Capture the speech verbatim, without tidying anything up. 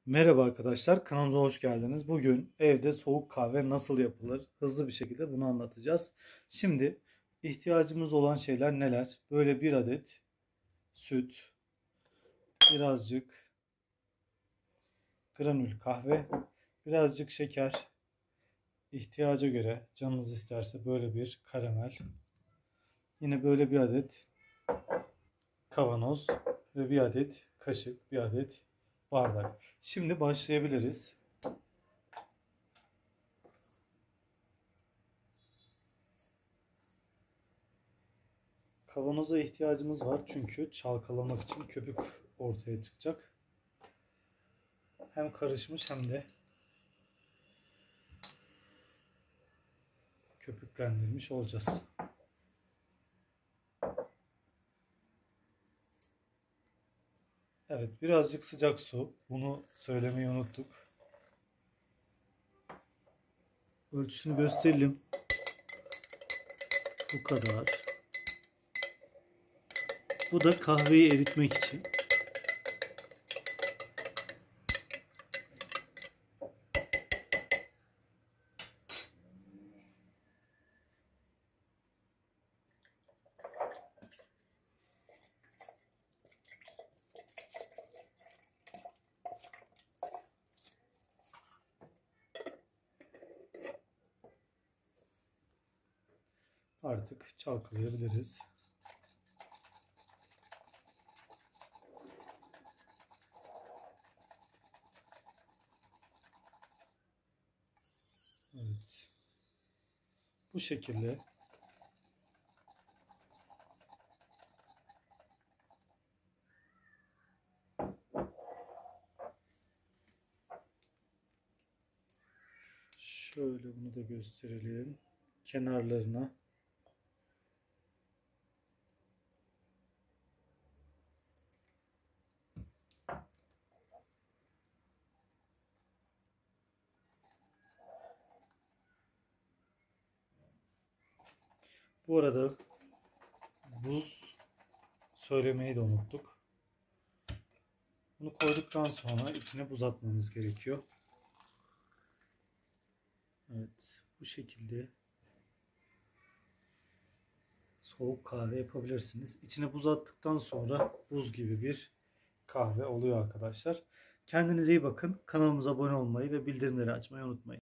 Merhaba arkadaşlar, kanalımıza hoş geldiniz. Bugün evde soğuk kahve nasıl yapılır? Hızlı bir şekilde bunu anlatacağız. Şimdi ihtiyacımız olan şeyler neler? Böyle bir adet süt, birazcık granül kahve, birazcık şeker, ihtiyaca göre canınız isterse böyle bir karamel, yine böyle bir adet kavanoz ve bir adet kaşık, bir adet bardak. Şimdi başlayabiliriz. Kavanoza ihtiyacımız var çünkü çalkalamak için köpük ortaya çıkacak. Hem karışmış hem de köpüklendirmiş olacağız. Evet, birazcık sıcak su. Bunu söylemeyi unuttuk. Ölçüsünü gösterelim. Bu kadar. Bu da kahveyi eritmek için. Artık çalkalayabiliriz. Evet. Bu şekilde şöyle bunu da gösterelim. Kenarlarına bu arada buz söylemeyi de unuttuk. Bunu koyduktan sonra içine buz atmamız gerekiyor. Evet, bu şekilde soğuk kahve yapabilirsiniz. İçine buz attıktan sonra buz gibi bir kahve oluyor arkadaşlar. Kendinize iyi bakın. Kanalımıza abone olmayı ve bildirimleri açmayı unutmayın.